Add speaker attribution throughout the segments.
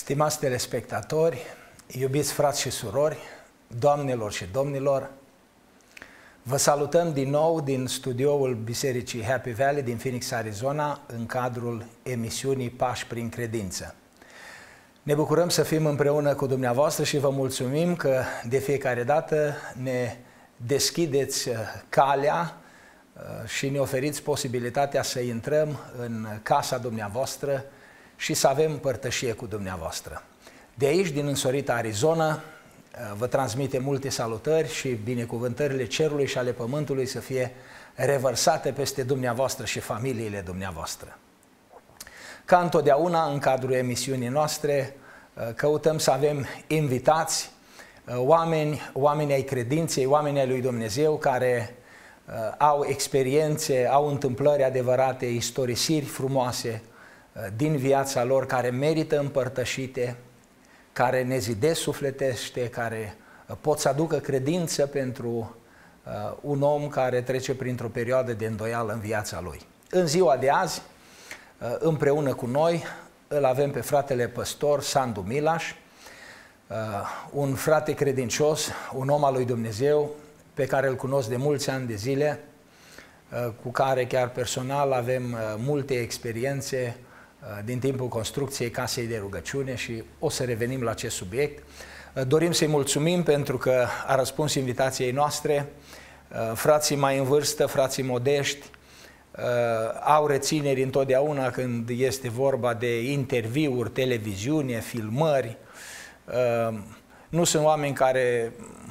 Speaker 1: Stimați telespectatori, iubiți frați și surori, doamnelor și domnilor, vă salutăm din nou din studioul Bisericii Happy Valley din Phoenix, Arizona, în cadrul emisiunii Pași prin credință. Ne bucurăm să fim împreună cu dumneavoastră și vă mulțumim că de fiecare dată ne deschideți calea și ne oferiți posibilitatea să intrăm în casa dumneavoastră și să avem părtășie cu dumneavoastră. De aici, din însorita Arizona, vă transmite multe salutări și binecuvântările cerului și ale pământului să fie revărsate peste dumneavoastră și familiile dumneavoastră. Ca întotdeauna, în cadrul emisiunii noastre, căutăm să avem invitați, oameni ai credinței, oameni ai lui Dumnezeu care au experiențe, au întâmplări adevărate, istorisiri frumoase din viața lor, care merită împărtășite, care ne zidesc sufletește, care pot să aducă credință pentru un om care trece printr-o perioadă de îndoială în viața lui. În ziua de azi, împreună cu noi, îl avem pe fratele păstor Sandu Milaș, un frate credincios, un om al lui Dumnezeu, pe care îl cunosc de mulți ani de zile, cu care chiar personal avem multe experiențe din timpul construcției casei de rugăciune și o să revenim la acest subiect. Dorim să-i mulțumim pentru că a răspuns invitației noastre. Frații mai în vârstă, frații modești, au rețineri întotdeauna când este vorba de interviuri, televiziune, filmări. Nu sunt oameni care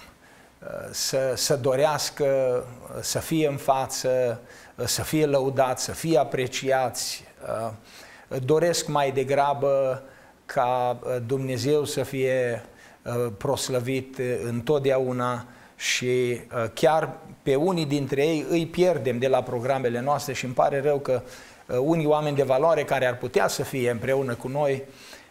Speaker 1: să dorească să fie în față, să fie lăudați, să fie apreciați. Doresc mai degrabă ca Dumnezeu să fie proslăvit întotdeauna și chiar pe unii dintre ei îi pierdem de la programele noastre și îmi pare rău că unii oameni de valoare care ar putea să fie împreună cu noi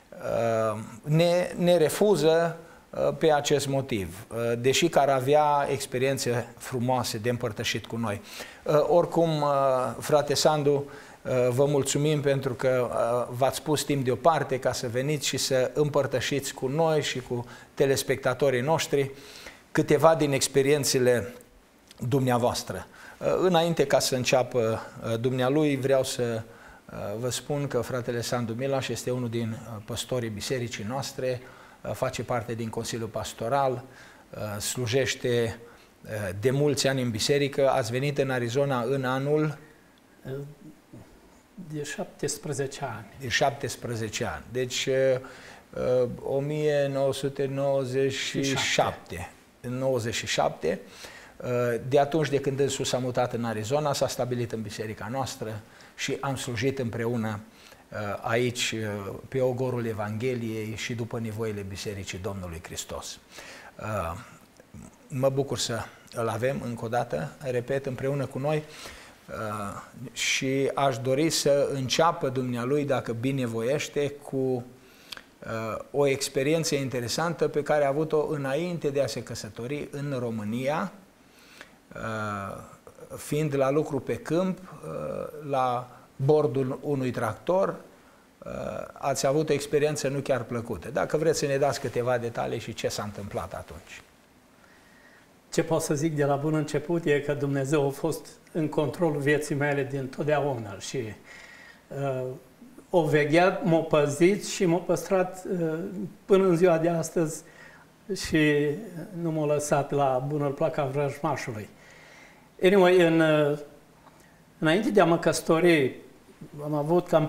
Speaker 1: ne refuză pe acest motiv, deși că ar avea experiențe frumoase de împărtășit cu noi. Oricum, frate Sandu, vă mulțumim pentru că v-ați pus timp deoparte ca să veniți și să împărtășiți cu noi și cu telespectatorii noștri câteva din experiențele dumneavoastră. Înainte ca să înceapă dumnealui, vreau să vă spun că fratele Sandu Milaș este unul din păstorii bisericii noastre, face parte din Consiliul Pastoral, slujește de mulți ani în biserică. Ați venit în Arizona în anul?
Speaker 2: De 17 ani.
Speaker 1: De 17 ani. Deci 1997. În 97. De atunci, de când însuși s-a mutat în Arizona, s-a stabilit în biserica noastră și am slujit împreună aici pe ogorul Evangheliei și după nevoile Bisericii Domnului Hristos. Mă bucur să îl avem încă o dată, repet, împreună cu noi și aș dori să înceapă dumnealui, dacă binevoiește, cu o experiență interesantă pe care a avut-o înainte de a se căsători în România, fiind la lucru pe câmp, la bordul unui tractor. Ați avut o experiență nu chiar plăcută. Dacă vreți să ne dați câteva detalii și ce s-a întâmplat atunci.
Speaker 2: Ce pot să zic de la bun început e că Dumnezeu a fost în controlul vieții mele din totdeauna și o vegheat, m-a păzit și m-a păstrat până în ziua de astăzi și nu m-a lăsat la bunul plac a vrăjmașului. Anyway, înainte de a mă căsători, am avut cam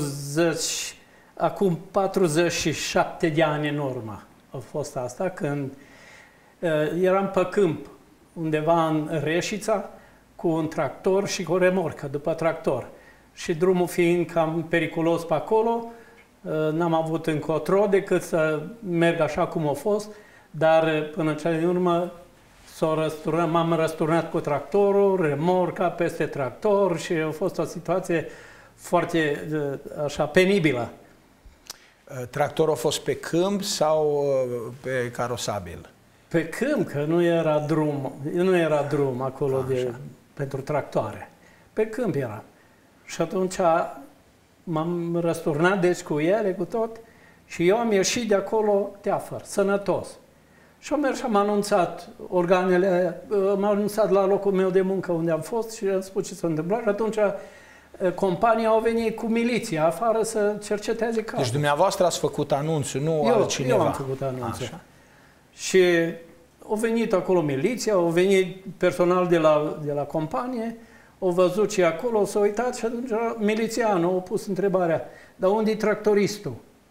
Speaker 2: 47 de ani în urmă. A fost asta când eram pe câmp, undeva în Reșița, cu un tractor și cu o remorcă după tractor. Și drumul fiind cam periculos pe acolo, n-am avut încotro decât să merg așa cum a fost, dar până cea din urmă m-am răsturnat cu tractorul, remorca peste tractor și a fost o situație foarte așa penibilă.
Speaker 1: Tractorul a fost pe câmp sau pe carosabil?
Speaker 2: Pe câmp, că nu era drum acolo pentru tractoare. Pe câmp era. Și atunci m-am răsturnat deci cu ele, cu tot, Și eu am ieșit de acolo teafăr, sănătos. Și am mers și am anunțat organele, am anunțat la locul meu de muncă unde am fost și am spus ce s-a întâmplat. Și atunci compania au venit cu miliția afară să cerceteze cazul.
Speaker 1: Deci dumneavoastră ați făcut anunțul, nu altcineva.
Speaker 2: Eu am făcut anunțul. Așa. Și au venit acolo miliția, au venit personal de la companie, au văzut ce e acolo, s-au uitat și atunci milițianul a pus întrebarea, dar unde e tractoristul?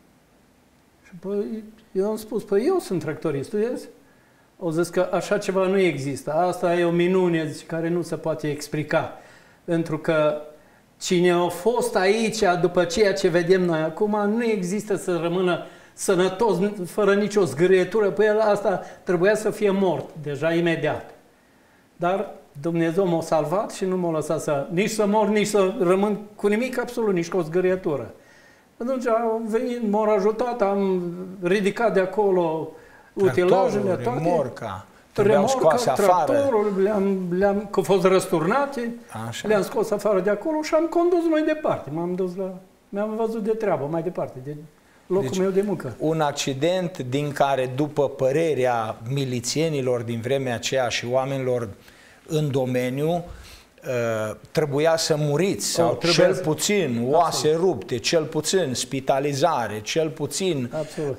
Speaker 2: Și păi, eu am spus, păi eu sunt tractoristul, vezi? Au zis că așa ceva nu există. Asta e o minune care nu se poate explica. Pentru că cine a fost aici după ceea ce vedem noi acum, nu există să rămână sănătos, fără nicio zgârietură. Păi el asta trebuia să fie mort deja imediat. Dar Dumnezeu m-a salvat și nu m-a lăsat nici să mor, nici să rămân cu nimic absolut, nici cu o zgârietură. Atunci au venit, m-au ajutat, am ridicat de acolo utilajele, toate.
Speaker 1: Remorca, trebuiau scoase afară.
Speaker 2: Tractorul, că au fost răsturnate, le-am scos afară de acolo și am condus mai departe. Mi-am văzut de treabă mai departe, de locul meu de muncă.
Speaker 1: Un accident din care, după părerea milițienilor din vremea aceea și oamenilor în domeniu, trebuia să muriți, sau cel puțin oase rupte, cel puțin spitalizare, cel puțin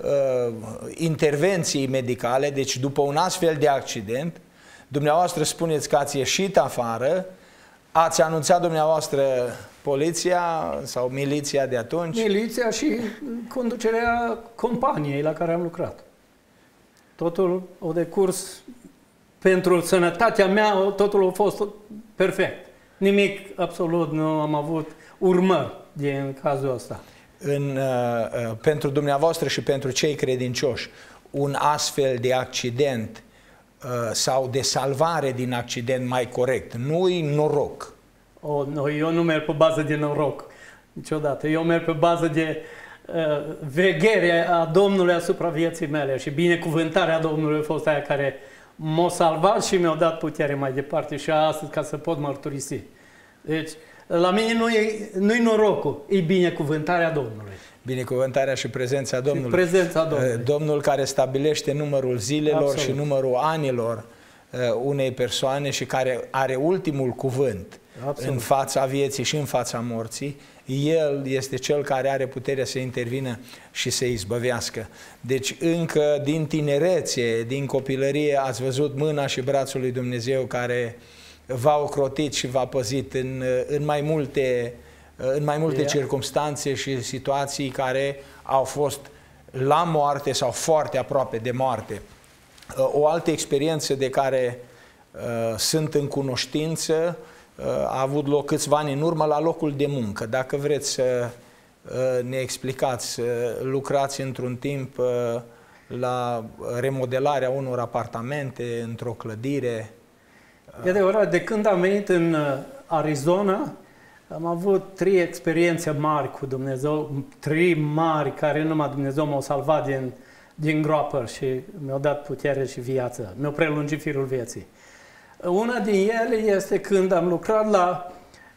Speaker 1: intervenții medicale. Deci după un astfel de accident, dumneavoastră spuneți că ați ieșit afară, ați anunțat dumneavoastră poliția sau miliția de atunci?
Speaker 2: Miliția și conducerea companiei la care am lucrat. Totul a decurs pentru sănătatea mea, totul a fost perfect. Nimic, absolut, nu am avut urmări din cazul ăsta.
Speaker 1: Pentru dumneavoastră și pentru cei credincioși, un astfel de accident sau de salvare din accident mai corect, nu-i noroc?
Speaker 2: Eu nu merg pe bază de noroc niciodată. Eu merg pe bază de veghere a Domnului asupra vieții mele și binecuvântarea Domnului a fost aia care m-a salvat și mi-a dat putere mai departe și astăzi ca să pot mărturisi. Deci, la mine nu-i norocul, e binecuvântarea Domnului.
Speaker 1: Binecuvântarea și prezența Domnului.
Speaker 2: Și prezența Domnului.
Speaker 1: Domnul care stabilește numărul zilelor și numărul anilor unei persoane și care are ultimul cuvânt în fața vieții și în fața morții, El este Cel care are puterea să intervină și să izbăvească. Deci încă din tinerețe, din copilărie, ați văzut mâna și brațul lui Dumnezeu care v-a ocrotit și v-a păzit în mai multe circumstanțe și situații care au fost la moarte sau foarte aproape de moarte. O altă experiență de care sunt în cunoștință a avut loc câțiva ani în urmă la locul de muncă. Dacă vreți să ne explicați, lucrați într-un timp la remodelarea unor apartamente într-o clădire.
Speaker 2: E adevărat, de când am venit în Arizona, am avut 3 experiențe mari cu Dumnezeu, 3 mari care numai Dumnezeu m-a salvat din groapă și mi-a dat putere și viață, mi-a prelungit firul vieții. Una din ele este când am lucrat la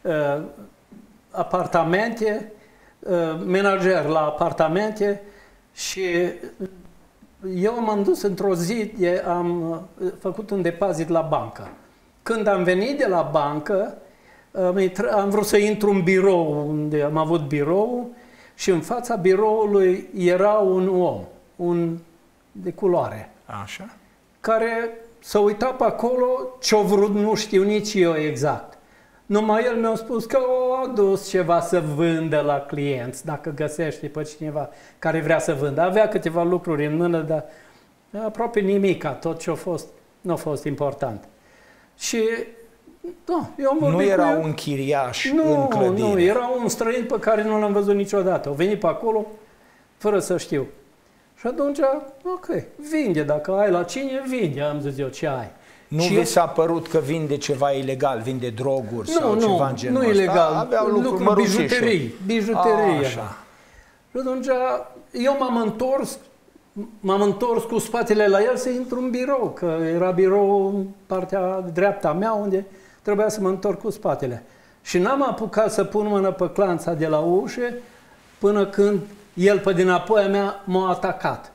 Speaker 2: apartamente, menager la apartamente și eu m-am dus într-o zi, am făcut un depozit la bancă. Când am venit de la bancă, am vrut să intru în birou, unde am avut birou și în fața biroului era un om, de culoare,
Speaker 1: așa,
Speaker 2: care s-a uitat pe acolo, ce-a vrut nu știu nici eu exact. Numai el mi-a spus că a adus ceva să vândă la clienți, dacă găsește pe cineva care vrea să vândă. Avea câteva lucruri în mână, dar aproape nimic, tot ce a fost, nu a fost important. Și
Speaker 1: nu era un chiriaș în clădire.
Speaker 2: Nu, era un străin pe care nu l-am văzut niciodată. Au venit pe acolo fără să știu. Și atunci, ok, vinde, dacă ai la cine, vinde, am zis eu, ce ai.
Speaker 1: Nu vi s-a părut că vinde ceva ilegal, vinde droguri sau ceva în genul ăsta?
Speaker 2: Nu ilegal,
Speaker 1: aveau lucruri
Speaker 2: bijuterii. Așa. Și atunci eu m-am întors cu spatele la el să intru în birou, că era birou în partea dreapta mea unde trebuia să mă întorc cu spatele. Și n-am apucat să pun mână pe clanța de la ușă până când el pe dinapoi a mea m-a atacat.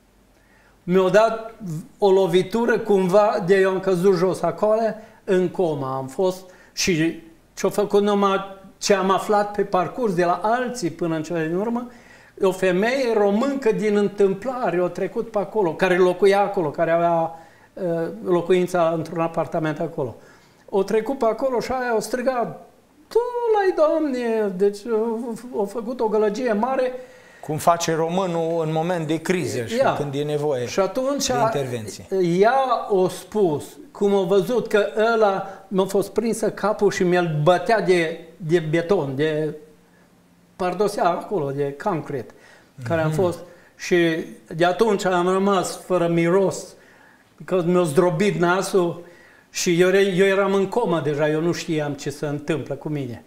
Speaker 2: Mi-a dat o lovitură cumva, de eu am căzut jos acolo, în coma am fost și ce-a făcut numai ce am aflat pe parcurs de la alții până în cele din urmă, o femeie româncă din întâmplare a trecut pe acolo, care locuia acolo, care avea locuința într-un apartament acolo. O trecut pe acolo și aia o strigat, tu l-ai, Doamne, deci a făcut o gălăgie mare.
Speaker 1: Cum face românul în moment de criză și când e nevoie
Speaker 2: și atunci,
Speaker 1: de intervenție.
Speaker 2: Ea a spus, cum a văzut că ăla mi-a fost prinsă capul și mi-l bătea de beton, de pardosea acolo, de concret, care am fost. Și de atunci am rămas fără miros, că mi-a zdrobit nasul și eu eram în comă deja, eu nu știam ce se întâmplă cu mine.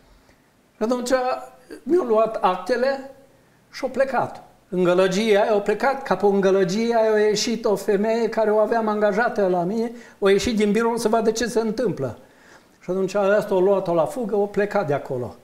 Speaker 2: Și atunci mi-au luat actele și-au plecat. În gălăgia aia au plecat, ca pe în gălăgia aia a ieșit o femeie care o aveam angajată la mine, a ieșit din birou să vadă ce se întâmplă. Și atunci asta o luat-o la fugă, o plecat de acolo.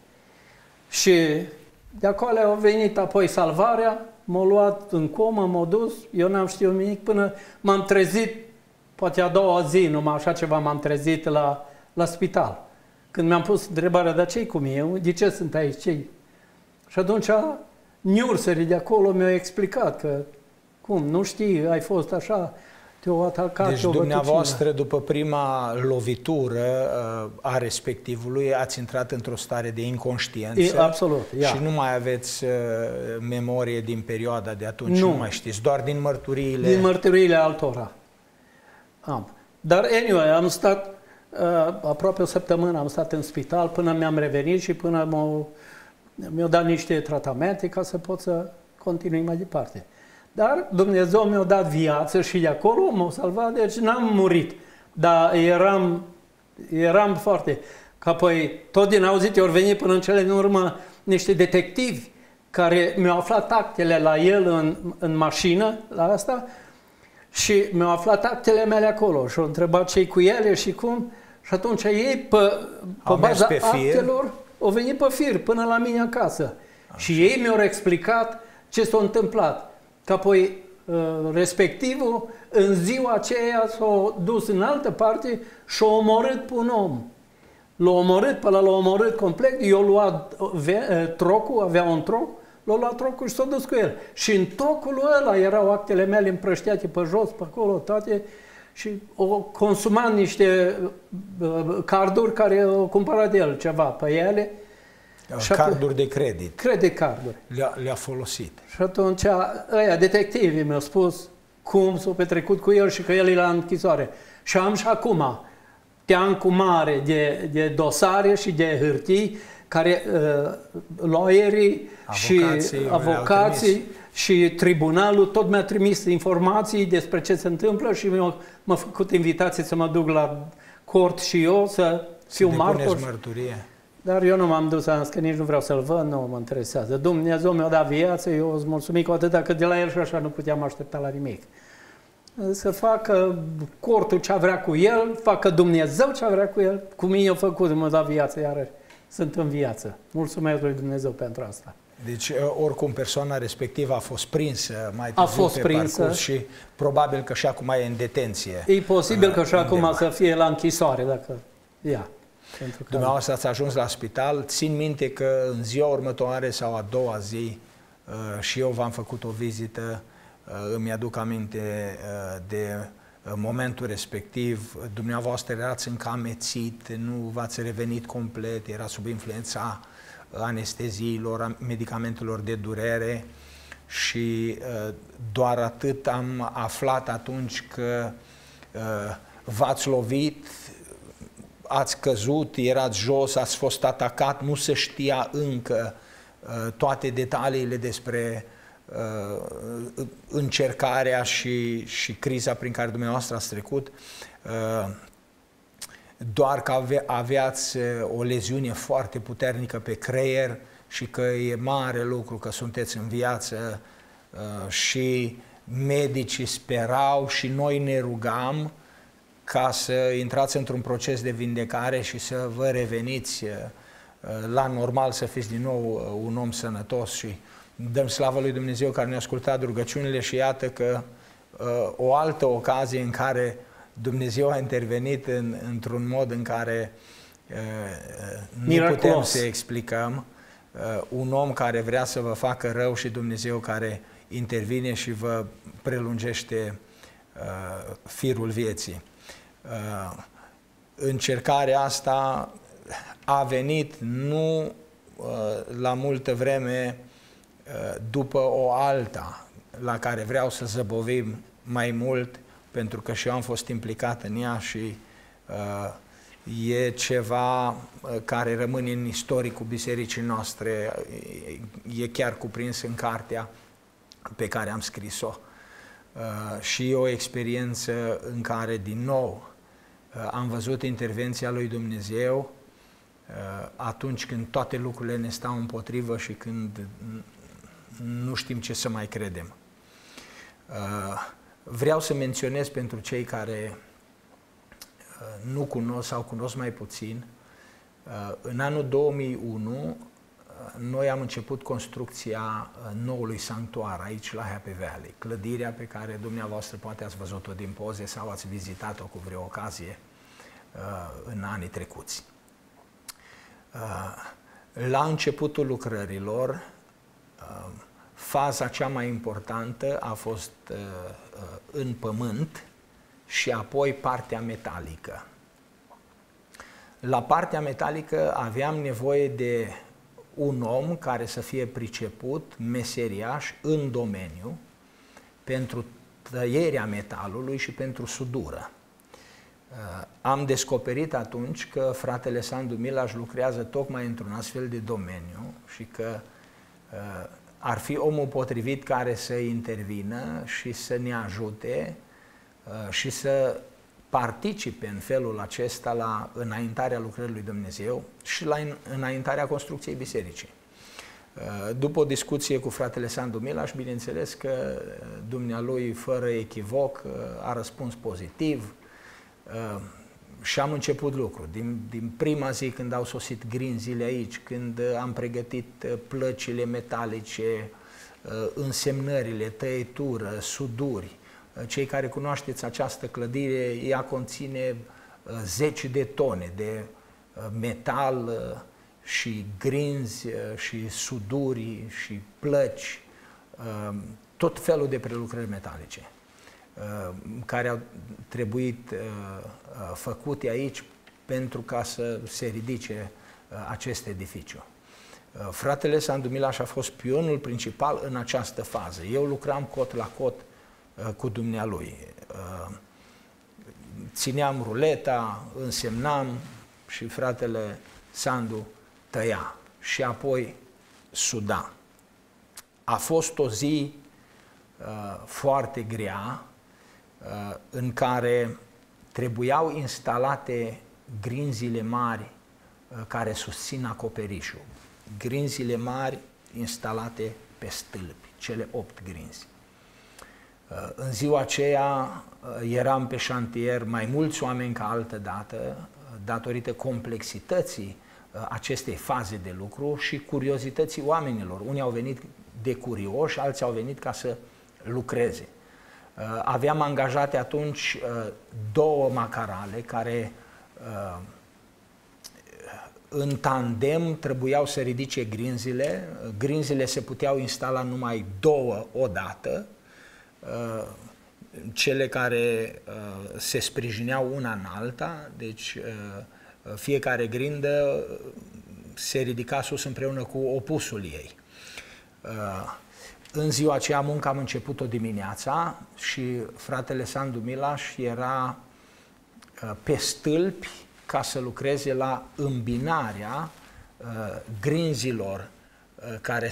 Speaker 2: Și de acolo a venit apoi salvarea, m-a luat în comă, m-a dus, eu n-am știut nimic până m-am trezit, poate a doua zi, numai așa ceva, m-am trezit la spital. Când mi-am pus întrebarea, dar ce-i cu mine? De ce sunt aici? Ce-i? Și atunci niurserii de acolo mi-au explicat că, cum, nu știi, ai fost așa, te-au atacat.
Speaker 1: Deci dumneavoastră, după prima lovitură a respectivului, ați intrat într-o stare de inconștiență.
Speaker 2: Absolut,
Speaker 1: și nu mai aveți memorie din perioada de atunci, nu mai știți, doar din mărturiile...
Speaker 2: Din mărturiile altora. Am. Dar, anyway, am stat aproape o săptămână, am stat în spital până mi-am revenit și până mi-au dat niște tratamente ca să pot să continui mai departe. Dar Dumnezeu mi-a dat viață și de acolo m-a salvat, deci n-am murit. Dar eram foarte... Că apoi, tot din auzit, au venit până în cele din urmă niște detectivi care mi-au aflat actele la el în mașină, la asta, și mi-au aflat actele mele acolo și au întrebat ce-i cu ele și cum. Și atunci ei, pe baza actelor, au venit pe fir până la mine acasă. Așa. Și ei mi-au explicat ce s-a întâmplat. Că apoi respectivul, în ziua aceea, s-a dus în altă parte și a omorât pe un om. L-a omorât, pe ăla l-a omorât complet, i-a luat trocul, avea un troc, l-a luat trocul și s-a dus cu el. Și în trocul ăla erau actele mele împrăștiate pe jos, pe acolo, toate, și o consumat niște carduri care au cumpărat el ceva pe ele.
Speaker 1: Carduri de credit.
Speaker 2: Credit carduri.
Speaker 1: Le-a folosit.
Speaker 2: Și atunci ăia, detectivii mi-au spus cum s-a petrecut cu el și că el e la închisoare. Și am și acum teancul mare de dosare și de hârtii care lawyeri și avocații și tribunalul tot mi-a trimis informații despre ce se întâmplă și m-a făcut invitație să mă duc la cort și eu să fiu martor.
Speaker 1: Mărturie.
Speaker 2: Dar eu nu m-am dus, am zis că nici nu vreau să-l văd, nu mă interesează. Dumnezeu mi-a dat viață, eu îți mulțumim cu atâta, că de la el și așa nu puteam aștepta la nimic. Să facă cortul ce vrea cu el, facă Dumnezeu ce vrea cu el, cu mine a făcut, mi-a dat viață, iarăși sunt în viață. Mulțumesc lui Dumnezeu pentru asta.
Speaker 1: Deci, oricum, persoana respectivă a fost prinsă mai târziu pe parcurs și probabil că și acum e în detenție.
Speaker 2: E posibil că și acum să fie la închisoare, dacă ia.
Speaker 1: Dumneavoastră ați ajuns la spital, țin minte că în ziua următoare sau a doua zi și eu v-am făcut o vizită, îmi aduc aminte de momentul respectiv, dumneavoastră erați încă amețit, nu v-ați revenit complet, era sub influența anesteziilor, a medicamentelor de durere și doar atât am aflat atunci că v-ați lovit, ați căzut, erați jos, ați fost atacat, nu se știa încă toate detaliile despre încercarea și criza prin care dumneavoastră ați trecut, doar că aveați o leziune foarte puternică pe creier și că e mare lucru că sunteți în viață și medicii sperau și noi ne rugam ca să intrați într-un proces de vindecare și să vă reveniți la normal, să fiți din nou un om sănătos și Dăm slavă lui Dumnezeu care ne-a ascultat rugăciunile și iată că o altă ocazie în care Dumnezeu a intervenit într-un mod în care nu putem să explicăm. Un om care vrea să vă facă rău și Dumnezeu care intervine și vă prelungește firul vieții. Încercarea asta a venit nu la multă vreme după o alta, la care vreau să zăbovim mai mult, pentru că și eu am fost implicat în ea și e ceva care rămâne în istoricul bisericii noastre, e chiar cuprins în cartea pe care am scris-o. Și o experiență în care, din nou, am văzut intervenția lui Dumnezeu atunci când toate lucrurile ne stau împotrivă și când nu știm ce să mai credem. Vreau să menționez pentru cei care nu cunosc sau cunosc mai puțin, în anul 2001 noi am început construcția noului sanctuar aici la Happy Valley, clădirea pe care dumneavoastră poate ați văzut-o din poze sau ați vizitat-o cu vreo ocazie în anii trecuți. La începutul lucrărilor, faza cea mai importantă a fost în pământ și apoi partea metalică. La partea metalică aveam nevoie de un om care să fie priceput, meseriaș în domeniu, pentru tăierea metalului și pentru sudură. Am descoperit atunci că fratele Sandu Milaș lucrează tocmai într-un astfel de domeniu și că ar fi omul potrivit care să intervină și să ne ajute și să participe în felul acesta la înaintarea lucrării lui Dumnezeu și la înaintarea construcției bisericii. După o discuție cu fratele Sandu Milaș, bineînțeles că dumnealui, fără echivoc, a răspuns pozitiv și am început lucruri. Din prima zi când au sosit grinzile aici, când am pregătit plăcile metalice, însemnările, tăietură, suduri. Cei care cunoașteți această clădire, ea conține zeci de tone de metal și grinzi și suduri și plăci, tot felul de prelucrări metalice care au trebuit făcute aici pentru ca să se ridice acest edificiu. Fratele Sandu Milaș a fost pionul principal în această fază. Eu lucram cot la cot cu dumnealui. Țineam ruleta, însemnam și fratele Sandu tăia și apoi suda. A fost o zi foarte grea în care trebuiau instalate grinzile mari care susțin acoperișul. Grinzile mari instalate pe stâlpi, cele 8 grinzi. În ziua aceea eram pe șantier mai mulți oameni ca altă dată, datorită complexității acestei faze de lucru și curiozității oamenilor. Unii au venit de curioși, alții au venit ca să lucreze. Aveam angajate atunci 2 macarale care în tandem trebuiau să ridice grinzile. Grinzile se puteau instala numai 2 odată, cele care se sprijineau una în alta, deci fiecare grindă se ridica sus împreună cu opusul ei. În ziua aceea munca am început-o dimineața și fratele Sandu Milaș era pe stâlpi ca să lucreze la îmbinarea grinzilor care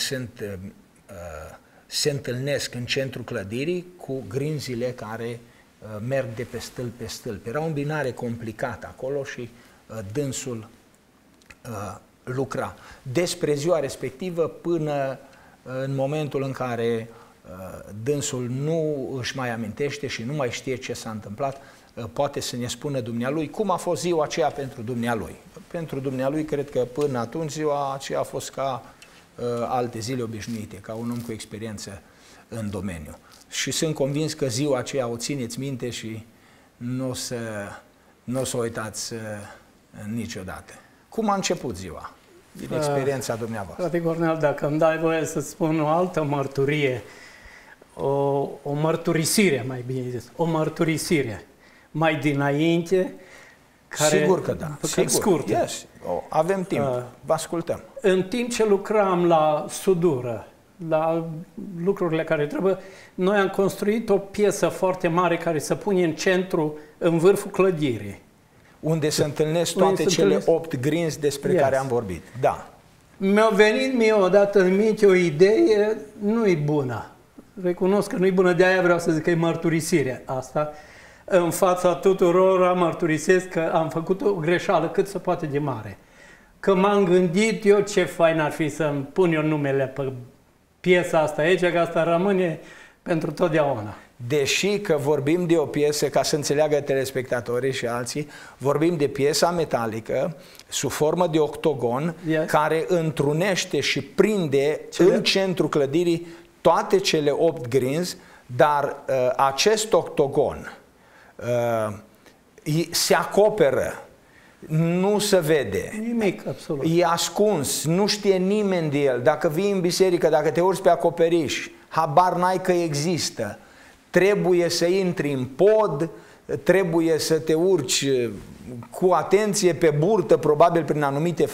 Speaker 1: se întâlnesc în centrul clădirii cu grinzile care merg de pe stâlp pe stâlp. Era o îmbinare complicată acolo și dânsul lucra. Despre ziua respectivă până în momentul în care dânsul nu își mai amintește și nu mai știe ce s-a întâmplat, poate să ne spună dumnealui cum a fost ziua aceea pentru dumnealui. Pentru dumnealui, cred că până atunci ziua aceea a fost ca alte zile obișnuite, ca un om cu experiență în domeniu. Și sunt convins că ziua aceea o țineți minte și nu o să o uitați niciodată. Cum a început ziua? Din experiența dumneavoastră.
Speaker 2: Frate Cornel, dacă îmi dai voie să spun o altă mărturie, o mărturisire, mai bine zis, o mărturisire mai dinainte, care,
Speaker 1: sigur că da, sigur.
Speaker 2: Scurtă.
Speaker 1: Yes. Avem timp, vă ascultăm.
Speaker 2: În timp ce lucram la sudură, la lucrurile care trebuie, noi am construit o piesă foarte mare care se pune în centru, în vârful clădirii.
Speaker 1: Unde se întâlnesc toate cele 8 grinzi despre care am vorbit. Da.
Speaker 2: Mi-a venit mie odată în minte o idee, nu-i bună. Recunosc că nu-i bună, de-aia vreau să zic că e mărturisire asta. În fața tuturor mărturisesc că am făcut o greșeală cât se poate de mare. Că m-am gândit eu ce fain ar fi să-mi pun eu numele pe piesa asta aici, că asta rămâne pentru totdeauna.
Speaker 1: Deși că vorbim de o piesă, ca să înțeleagă telespectatorii și alții, vorbim de piesa metalică sub formă de octogon, care întrunește și prinde în centrul clădirii toate cele 8 grinzi, dar acest octogon se acoperă, nu se vede.
Speaker 2: Nimic, absolut.
Speaker 1: E ascuns, nu știe nimeni de el. Dacă vii în biserică, dacă te urci pe acoperiș, habar n-ai că există. Trebuie să intri în pod, trebuie să te urci cu atenție pe burtă, probabil prin anumite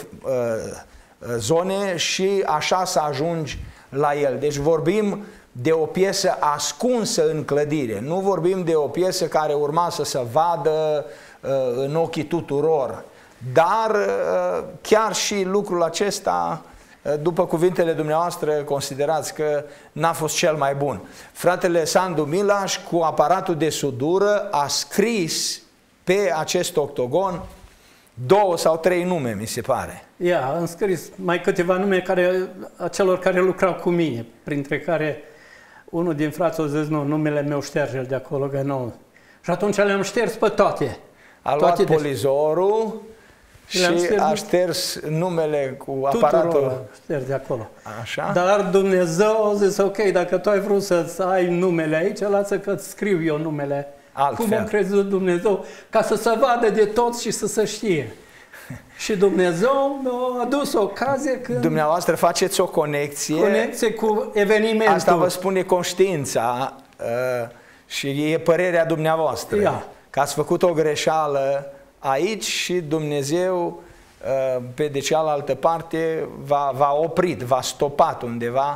Speaker 1: zone și așa să ajungi la el. Deci vorbim de o piesă ascunsă în clădire, nu vorbim de o piesă care urma să se vadă în ochii tuturor. Dar chiar și lucrul acesta, după cuvintele dumneavoastră, considerați că n-a fost cel mai bun. Fratele Sandu Milaș, cu aparatul de sudură, a scris pe acest octogon 2 sau 3 nume, mi se pare.
Speaker 2: Am scris mai câteva nume a celor care lucrau cu mine, printre care unul din frați a zis, nu, numele meu șterge-l de acolo, că nu. Și atunci le-am șters pe toate.
Speaker 1: A luat polizorul și a șters numele cu aparatul.
Speaker 2: Șters de acolo.
Speaker 1: Așa?
Speaker 2: Dar Dumnezeu a zis, ok, dacă tu ai vrut să ai numele aici, lasă că îți scriu eu numele.
Speaker 1: Altfel.
Speaker 2: Cum am crezut Dumnezeu, ca să se vadă de toți și să se știe. Și Dumnezeu mi-a adus o ocazie când...
Speaker 1: Dumneavoastră faceți o conexie
Speaker 2: cu evenimentul.
Speaker 1: Asta vă spune conștiința și e părerea dumneavoastră. Că ați făcut o greșeală aici și Dumnezeu pe de cealaltă parte v-a oprit, v-a stopat undeva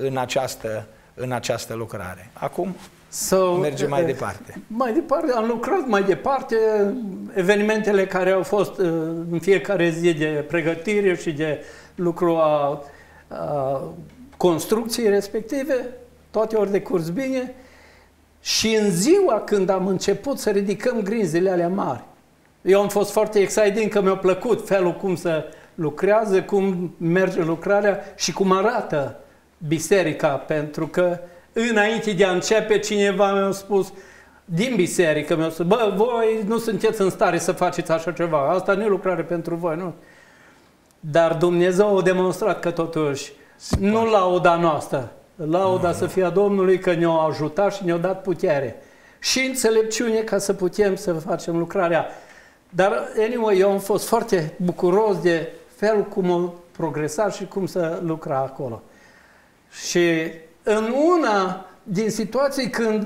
Speaker 1: în această lucrare. Acum mergem mai departe.
Speaker 2: Mai departe, am lucrat mai departe, evenimentele care au fost în fiecare zi de pregătire și de lucru a construcției respective, toate ori de curs bine. Și în ziua când am început să ridicăm grinzile alea mari, eu am fost foarte excited că mi-a plăcut felul cum se lucrează, cum merge lucrarea și cum arată biserica, pentru că înainte de a începe cineva mi-a spus din biserică, mi-a spus, bă, voi nu sunteți în stare să faceți așa ceva, asta nu e lucrare pentru voi, nu? Dar Dumnezeu a demonstrat că totuși nu lauda noastră, lauda să fie a Domnului, că ne-a ajutat și ne-a dat putere și înțelepciune ca să putem să facem lucrarea. Dar, anyway, eu am fost foarte bucuros de felul cum a progresat și cum să lucra acolo. Și în una din situații când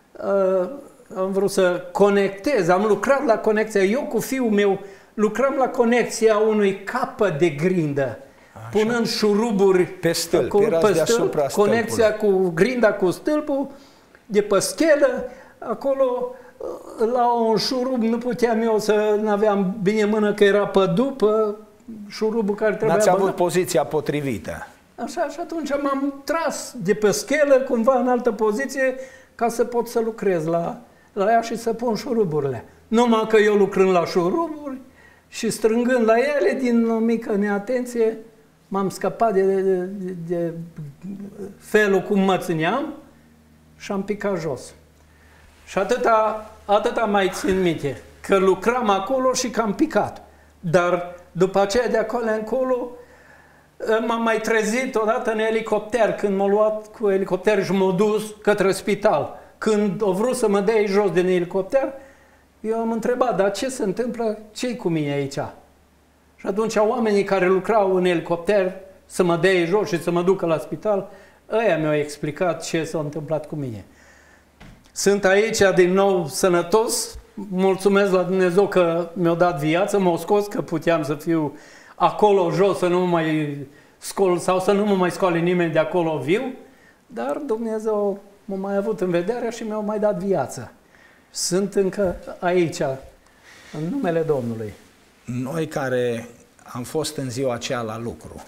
Speaker 2: am vrut să conectez, am lucrat la conexia, eu cu fiul meu lucrăm la conexia unui capăt de grindă, punând șuruburi
Speaker 1: pe stâlp, pe stâlp,
Speaker 2: conexia cu grinda cu stâlpul, de pe schelă, acolo la un șurub nu puteam eu să n-aveam bine mână că era pe după șurubul care trebuia
Speaker 1: N-ați avut poziția potrivită.
Speaker 2: Așa, și atunci m-am tras de pe schelă, cumva în altă poziție, ca să pot să lucrez la ea și să pun șuruburile. Numai că eu lucrând la șuruburi și strângând la ele, din o mică neatenție, m-am scăpat de felul cum mă țineam și am picat jos. Și atâta mai țin minte, că lucram acolo și că am picat. Dar după aceea de acolo încolo, M-am mai trezit odată în elicopter, când m-a luat cu elicopter și m-a dus către spital. Când au vrut să mă dea jos din elicopter, eu am întrebat, dar ce se întâmplă, ce-i cu mine aici? Și atunci oamenii care lucrau în elicopter să mă dea jos și să mă ducă la spital, ăia mi-au explicat ce s-a întâmplat cu mine. Sunt aici din nou sănătos, mulțumesc la Dumnezeu că mi-a dat viață, m-a scos, că puteam să fiu acolo jos, să nu mă mai scol sau să nu mă mai scoale nimeni de acolo viu, dar Dumnezeu m-a mai avut în vedere și mi-a mai dat viață. Sunt încă aici, în numele Domnului.
Speaker 1: Noi care am fost în ziua aceea la lucru,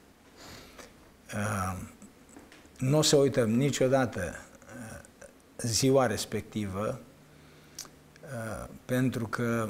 Speaker 1: nu o să uităm niciodată ziua respectivă, pentru că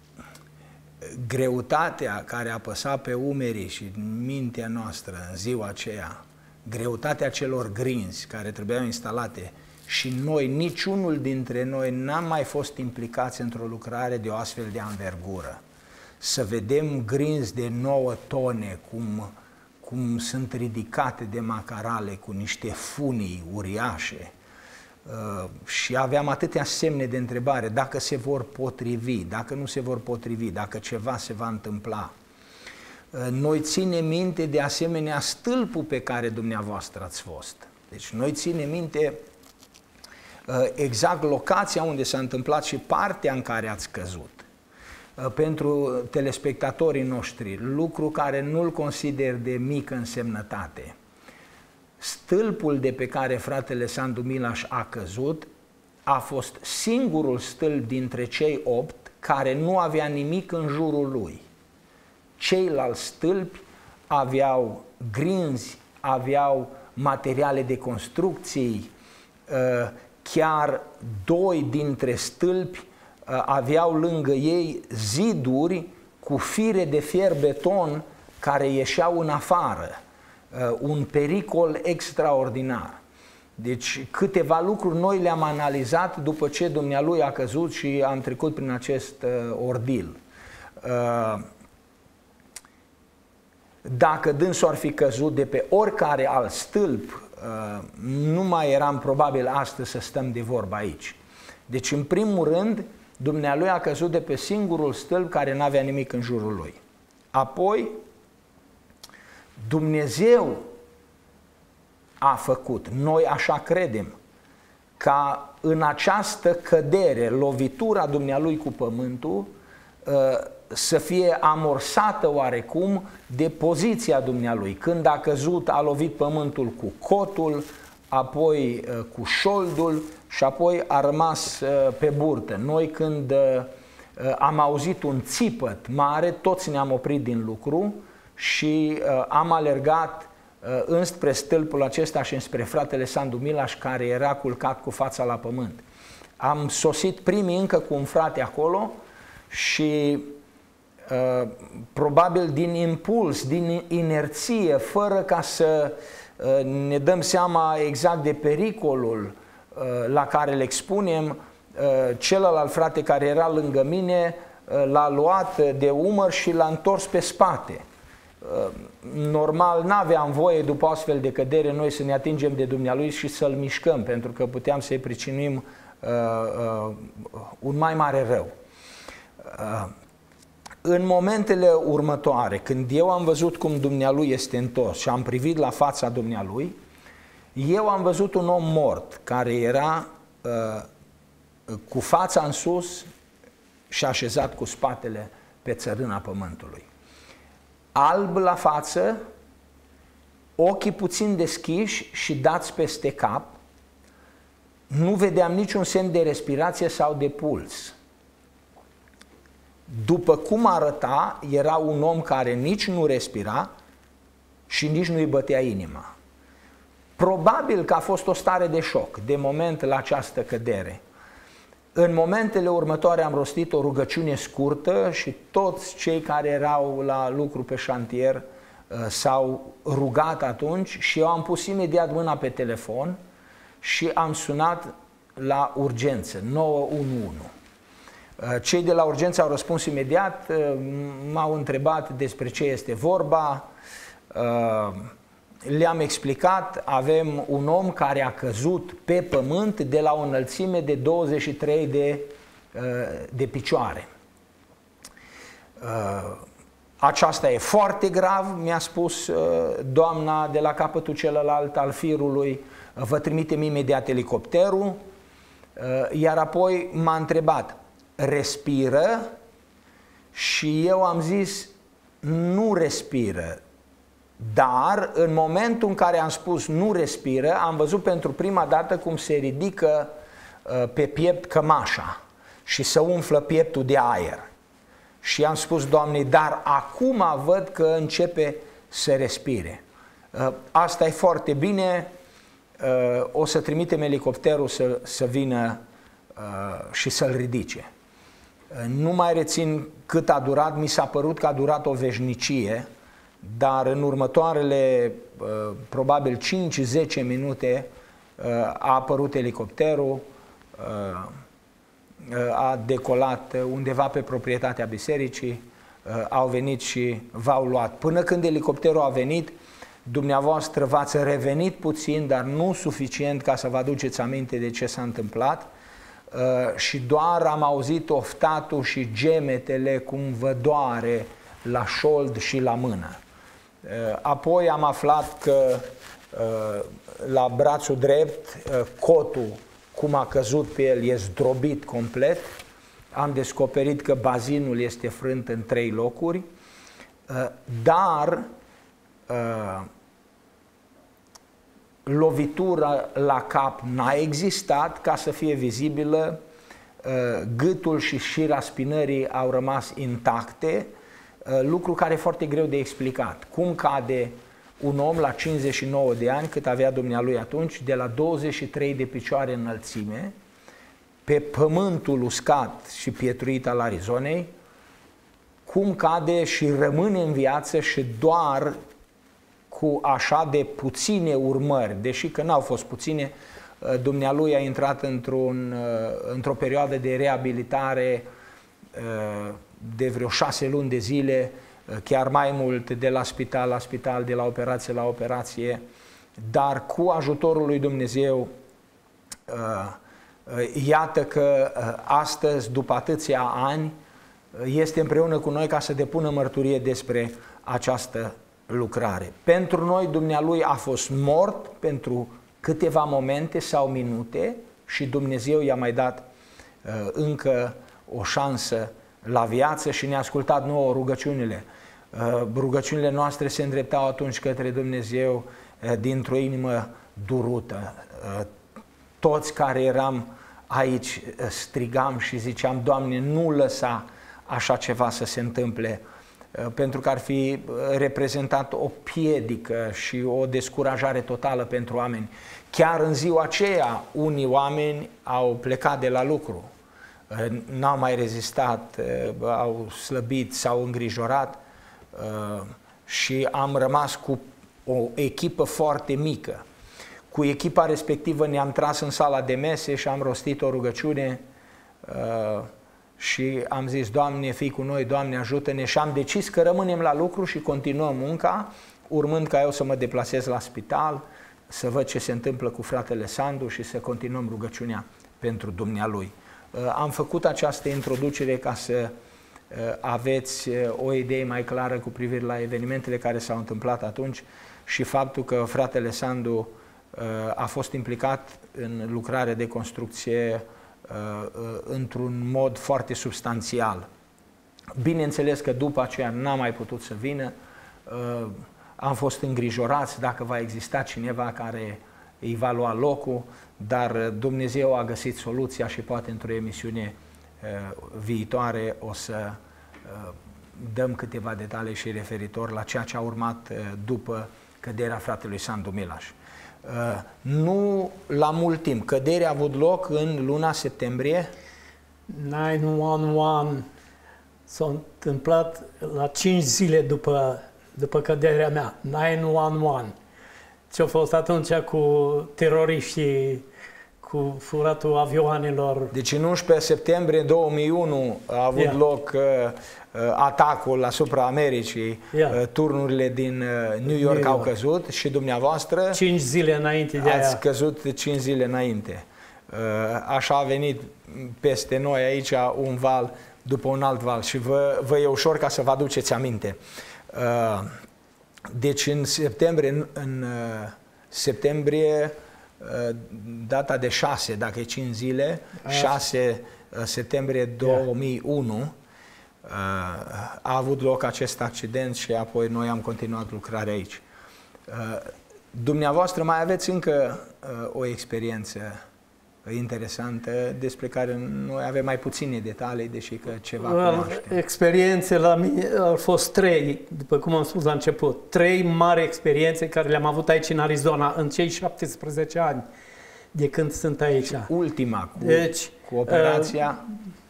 Speaker 1: greutatea care apăsa pe umerii și mintea noastră în ziua aceea, greutatea celor grinzi care trebuiau instalate și noi, niciunul dintre noi n-am mai fost implicați într-o lucrare de o astfel de anvergură. Să vedem grinzi de 9 tone cum sunt ridicate de macarale cu niște funii uriașe, și aveam atâtea semne de întrebare, dacă se vor potrivi, dacă nu se vor potrivi, dacă ceva se va întâmpla. Noi ținem minte de asemenea stâlpul pe care dumneavoastră ați fost. Deci noi ținem minte exact locația unde s-a întâmplat și partea în care ați căzut. Pentru telespectatorii noștri, lucru care nu-l consider de mică însemnătate. Stâlpul de pe care fratele Sandu Milaș a căzut a fost singurul stâlp dintre cei 8 care nu avea nimic în jurul lui. Ceilalți stâlpi aveau grinzi, aveau materiale de construcții, chiar 2 dintre stâlpi aveau lângă ei ziduri cu fire de fier beton care ieșeau în afară. Un pericol extraordinar. Deci câteva lucruri noi le-am analizat după ce dumnealui a căzut și am trecut prin acest ordil. Dacă dânsul ar fi căzut de pe oricare alt stâlp, nu mai eram probabil astăzi să stăm de vorbă aici. Deci în primul rând, dumnealui a căzut de pe singurul stâlp care nu avea nimic în jurul lui. Apoi, Dumnezeu a făcut, noi așa credem, ca în această cădere, lovitura dumnealui cu pământul, să fie amorsată oarecum de poziția dumnealui. Când a căzut, a lovit pământul cu cotul, apoi cu șoldul și apoi a rămas pe burtă. Noi când am auzit un țipăt mare, toți ne-am oprit din lucru și am alergat înspre stâlpul acesta și înspre fratele Sandu Milaș, care era culcat cu fața la pământ. Am sosit primii încă cu un frate acolo și probabil din impuls, din inerție, fără ca să ne dăm seama exact de pericolul la care le expunem, celălalt frate care era lângă mine l-a luat de umăr și l-a întors pe spate. Normal, n-aveam voie după astfel de cădere noi să ne atingem de dumnealui și să-l mișcăm, pentru că puteam să-i pricinuim un mai mare rău. În momentele următoare, când eu am văzut cum dumnealui este întors și am privit la fața dumnealui, eu am văzut un om mort care era cu fața în sus și așezat cu spatele pe țărâna pământului. Alb la față, ochii puțin deschiși și dați peste cap, nu vedeam niciun semn de respirație sau de puls. După cum arăta, era un om care nici nu respira și nici nu-i bătea inima. Probabil că a fost o stare de șoc, de moment la această cădere. În momentele următoare am rostit o rugăciune scurtă și toți cei care erau la lucru pe șantier s-au rugat atunci și eu am pus imediat mâna pe telefon și am sunat la urgență, 911. Cei de la urgență au răspuns imediat, m-au întrebat despre ce este vorba, le-am explicat, avem un om care a căzut pe pământ de la o înălțime de 23 de picioare. Aceasta e foarte grav, mi-a spus doamna de la capătul celălalt al firului, vă trimitem imediat elicopterul, iar apoi m-a întrebat, respiră? Și eu am zis, nu respiră. Dar în momentul în care am spus nu respiră, am văzut pentru prima dată cum se ridică pe piept cămașa și se umflă pieptul de aer. Și am spus doamnei, dar acum văd că începe să respire. Asta e foarte bine, o să trimitem elicopterul să vină și să-l ridice. Nu mai rețin cât a durat, mi s-a părut că a durat o veșnicie, dar în următoarele probabil 5-10 minute a apărut elicopterul, a decolat undeva pe proprietatea bisericii, au venit și v-au luat. Până când elicopterul a venit, dumneavoastră v-ați revenit puțin, dar nu suficient ca să vă aduceți aminte de ce s-a întâmplat, și doar am auzit oftatul și gemetele cum vă doare la șold și la mână. Apoi am aflat că la brațul drept cotul, cum a căzut pe el, e zdrobit complet. Am descoperit că bazinul este frânt în 3 locuri, dar lovitura la cap n-a existat ca să fie vizibilă, gâtul și șira spinării au rămas intacte, lucru care e foarte greu de explicat. Cum cade un om la 59 de ani, cât avea dumnealui atunci, de la 23 de picioare înălțime, pe pământul uscat și pietruit al Arizonei, cum cade și rămâne în viață și doar cu așa de puține urmări, deși că n-au fost puține, dumnealui a intrat într-o perioadă de reabilitare de vreo 6 luni de zile, chiar mai mult, de la spital la spital, de la operație la operație, dar cu ajutorul lui Dumnezeu, iată că astăzi, după atâția ani, este împreună cu noi ca să depună mărturie despre această lucrare. Pentru noi, dumnealui a fost mort pentru câteva momente sau minute și Dumnezeu i-a mai dat încă o șansă la viață și ne-a ascultat nouă rugăciunile. Rugăciunile noastre se îndreptau atunci către Dumnezeu dintr-o inimă durută. Toți care eram aici strigam și ziceam, Doamne, nu lăsa așa ceva să se întâmple, pentru că ar fi reprezentat o piedică și o descurajare totală pentru oameni. Chiar în ziua aceea, unii oameni au plecat de la lucru, n-au mai rezistat, au slăbit, s-au îngrijorat și am rămas cu o echipă foarte mică. Cu echipa respectivă ne-am tras în sala de mese și am rostit o rugăciune și am zis, Doamne, fii cu noi, Doamne, ajută-ne, și am decis că rămânem la lucru și continuăm munca, urmând ca eu să mă deplasez la spital, să văd ce se întâmplă cu fratele Sandu și să continuăm rugăciunea pentru dumnealui. Am făcut această introducere ca să aveți o idee mai clară cu privire la evenimentele care s-au întâmplat atunci și faptul că fratele Sandu a fost implicat în lucrarea de construcție într-un mod foarte substanțial. Bineînțeles că după aceea n-a mai putut să vină, am fost îngrijorați dacă va exista cineva care îi va lua locul, dar Dumnezeu a găsit soluția și poate într-o emisiune viitoare o să dăm câteva detalii și referitor la ceea ce a urmat după căderea fratelui Sandu Milaș. Nu la mult timp. Căderea a avut loc în luna septembrie?
Speaker 2: 911 s-a întâmplat la 5 zile după căderea mea. 911. Ce-a fost atunci cu teroriștii, cu furatul avioanelor.
Speaker 1: Deci în 11 septembrie 2001 a avut loc atacul asupra Americii, turnurile din New York au căzut și dumneavoastră
Speaker 2: 5 zile înainte de aia.
Speaker 1: Ați căzut 5 zile înainte. Așa a venit peste noi aici un val după un alt val și vă e ușor ca să vă aduceți aminte. Deci în septembrie, data de 6, dacă e 5 zile, 6 septembrie 2001, a avut loc acest accident și apoi noi am continuat lucrarea aici. Dumneavoastră mai aveți încă o experiență interesantă despre care noi avem mai puține detalii, deși că ceva cunoaștem.
Speaker 2: Experiențe la mine au fost 3, după cum am spus la început, 3 mari experiențe care le-am avut aici în Arizona în cei 17 ani de când sunt aici.
Speaker 1: Ultima cu operația?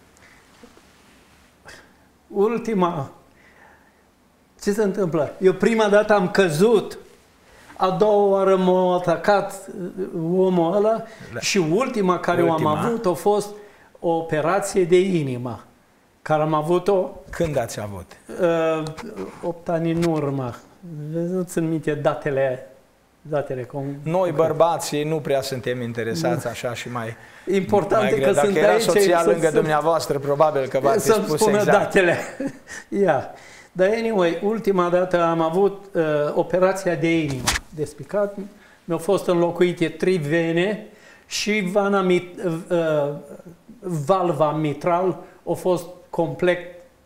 Speaker 2: Ultima, ce se întâmplă? Eu prima dată am căzut, a doua oară m-a atacat omul ăla și ultima care am avut a fost o operație de inimă, care am avut-o...
Speaker 1: Când ați avut?
Speaker 2: 8 ani în urmă. Nu țin minte datele.
Speaker 1: Noi bărbații nu prea suntem interesați așa și mai...
Speaker 2: Important e că sunt aici.
Speaker 1: Dacă era soția lângă dumneavoastră, probabil că v-ați spus exact.
Speaker 2: Datele. Dar anyway, ultima dată am avut operația de inimă despicat. Mi-au fost înlocuite 3 vene și valva mitral a fost complet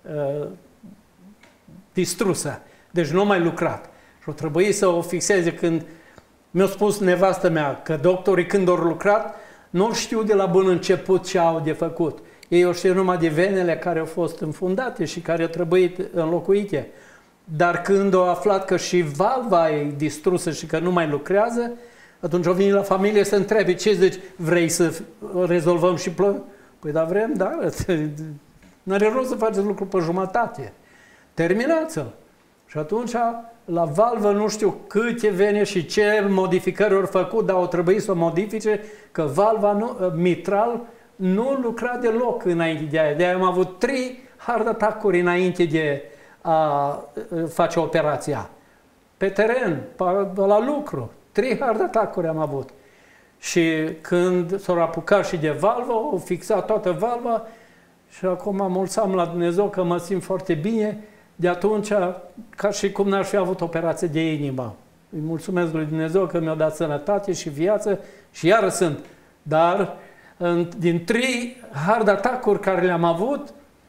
Speaker 2: distrusă. Deci nu a mai lucrat. Și a trebuit să o fixeze când mi-a spus nevastă mea că doctorii când au lucrat nu știu de la bun început ce au de făcut. Ei au știut numai de venele care au fost înfundate și care au trebuit înlocuite. Dar când au aflat că și valva e distrusă și că nu mai lucrează, atunci au venit la familie să întrebe ce zici, vrei să rezolvăm și Păi da, vrem, da, n-are rost să faceți lucru pe jumătate. Terminați-l. Și atunci, la valvă, nu știu câte vene și ce modificări au făcut, dar au trebuit să o modifice, că valva mitral nu lucra deloc înainte de aia. De aia am avut 3 hard attack-uri înainte de a face operația. Pe teren, la lucru. 3 hard attack-uri am avut. Și când s-au apucat și de valvă, au fixat toată valva și acum mulțumim la Dumnezeu că mă simt foarte bine. De atunci, ca și cum n-aș fi avut operație de inimă. Îi mulțumesc lui Dumnezeu că mi-a dat sănătate și viață și iară sunt. Dar din 3 hard attack-uri care le-am avut,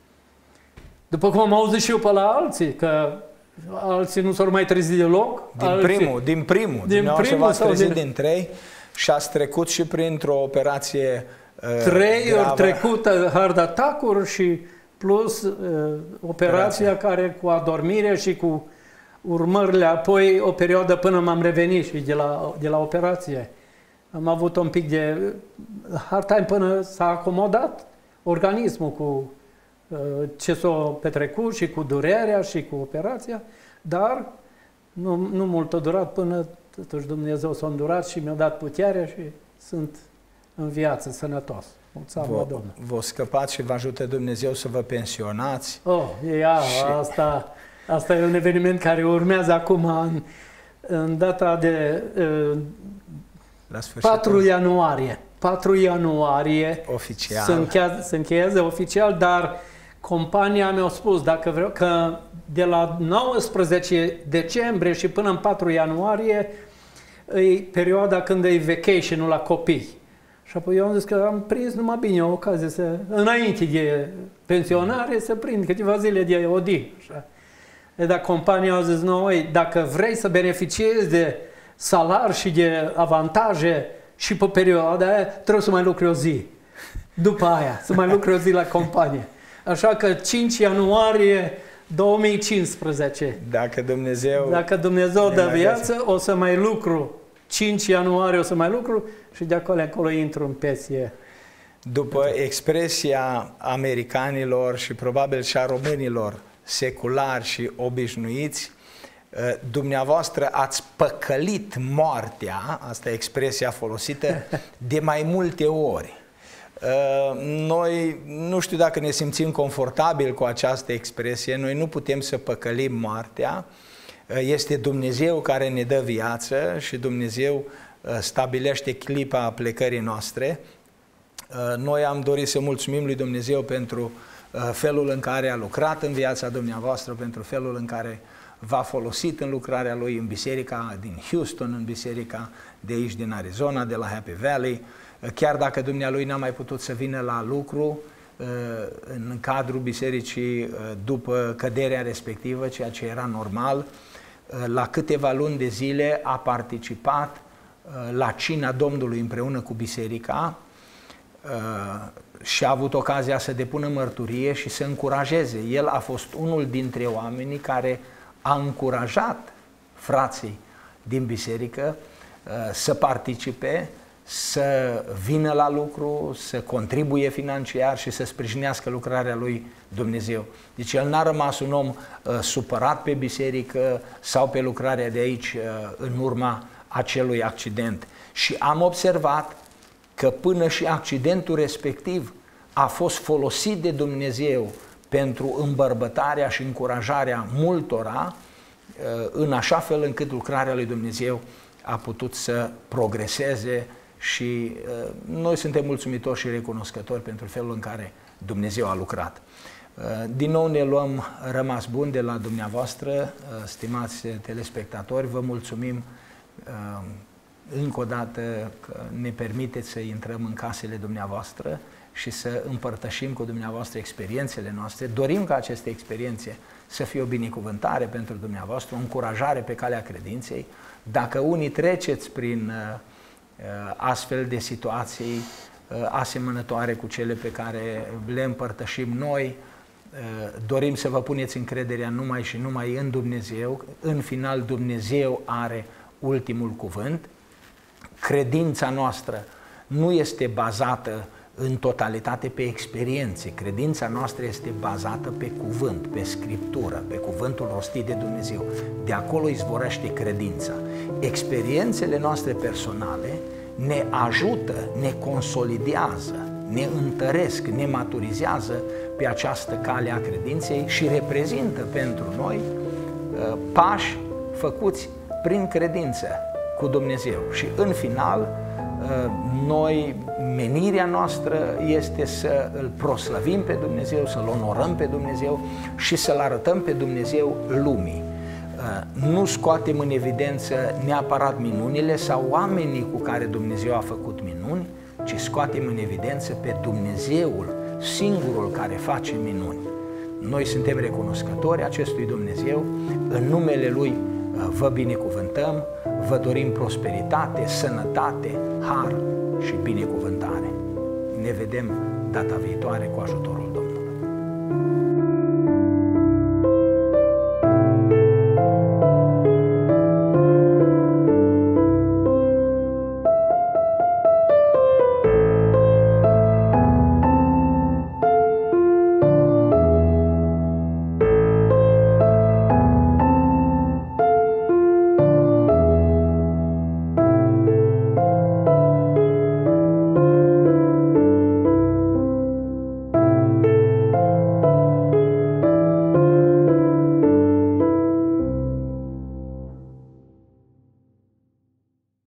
Speaker 2: după cum am auzit și eu pe la alții, că alții nu s-au mai trezit deloc.
Speaker 1: Din primul v-ați trezit din 3 și ați trecut și printr-o operație
Speaker 2: 3 ori trecut hard attack-uri și plus operația care cu adormire și cu urmările, apoi o perioadă până m-am revenit și de la operație. Am avut un pic de hard time până s-a acomodat organismul cu ce s-a petrecut și cu durerea și cu operația, dar nu mult a durat până totuși Dumnezeu s-a îndurat și mi-a dat puterea și sunt în viață, sănătos. Mulțumesc, Domnule.
Speaker 1: Vă scăpați și vă ajută Dumnezeu să vă pensionați.
Speaker 2: Asta e un eveniment care urmează acum în data de 4 ianuarie. 4 ianuarie
Speaker 1: oficial.
Speaker 2: Se încheiază oficial, dar compania mi-a spus dacă vreau că de la 19 decembrie și până în 4 ianuarie e perioada când e vacation-ul la copii. Și apoi eu am zis că am prins numai bine o ocazie înainte de pensionare să prind câteva zile de odihnă. Dar compania a zis, dacă vrei să beneficiezi de salari și de avantaje și pe perioada aia, trebuie să mai lucri o zi. După aia, să mai lucri o zi la companie. Așa că 5 ianuarie 2015.
Speaker 1: Dacă
Speaker 2: Dumnezeu dă viață, o să mai lucru. 5 ianuarie o să mai lucru și de acolo intru în pensie.
Speaker 1: După expresia americanilor și probabil și a românilor seculari și obișnuiți, Dumneavoastră ați păcălit moartea, asta e expresia folosită, de mai multe ori. Noi nu știu dacă ne simțim confortabil cu această expresie, noi nu putem să păcălim moartea, este Dumnezeu care ne dă viață și Dumnezeu stabilește clipa plecării noastre. Noi am dorit să mulțumim lui Dumnezeu pentru felul în care a lucrat în viața dumneavoastră, pentru felul în care v-a folosit în lucrarea Lui în biserica din Houston, în biserica de aici din Arizona, de la Happy Valley. Chiar dacă dumnealui n-a mai putut să vină la lucru în cadrul bisericii după căderea respectivă, ceea ce era normal, la câteva luni de zile a participat la cina Domnului împreună cu biserica și a avut ocazia să depună mărturie și să încurajeze. El a fost unul dintre oamenii care a încurajat frații din biserică să participe, să vină la lucru, să contribuie financiar și să sprijinească lucrarea lui Dumnezeu. Deci el n-a rămas un om supărat pe biserică sau pe lucrarea de aici în urma acelui accident. Și am observat că până și accidentul respectiv a fost folosit de Dumnezeu pentru îmbărbătarea și încurajarea multora, în așa fel încât lucrarea lui Dumnezeu a putut să progreseze și noi suntem mulțumitori și recunoscători pentru felul în care Dumnezeu a lucrat. Din nou ne luăm rămas bun de la dumneavoastră, stimați telespectatori, vă mulțumim încă o dată că ne permiteți să intrăm în casele dumneavoastră și să împărtășim cu dumneavoastră experiențele noastre. Dorim ca aceste experiențe să fie o binecuvântare pentru dumneavoastră, o încurajare pe calea credinței. Dacă unii treceți prin astfel de situații asemănătoare cu cele pe care le împărtășim noi, dorim să vă puneți încrederea numai și numai în Dumnezeu. În final, Dumnezeu are ultimul cuvânt. Credința noastră nu este bazată în totalitate pe experiențe. Credința noastră este bazată pe cuvânt, pe Scriptură, pe cuvântul rostit de Dumnezeu. De acolo izvorăște credința. Experiențele noastre personale ne ajută, ne consolidează, ne întăresc, ne maturizează pe această cale a credinței și reprezintă pentru noi pași făcuți prin credință cu Dumnezeu. Și în final, noi, menirea noastră este să îl proslăvim pe Dumnezeu, să-L onorăm pe Dumnezeu și să-L arătăm pe Dumnezeu lumii. Nu scoatem în evidență neapărat minunile sau oamenii cu care Dumnezeu a făcut minuni, ci scoatem în evidență pe Dumnezeul, singurul care face minuni. Noi suntem recunoscători acestui Dumnezeu, în numele Lui vă binecuvântăm, vă dorim prosperitate, sănătate, har și binecuvântare. Ne vedem data viitoare cu ajutorul